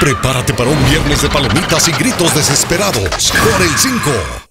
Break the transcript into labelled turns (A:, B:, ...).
A: Prepárate para un viernes de palomitas y gritos desesperados por el 5.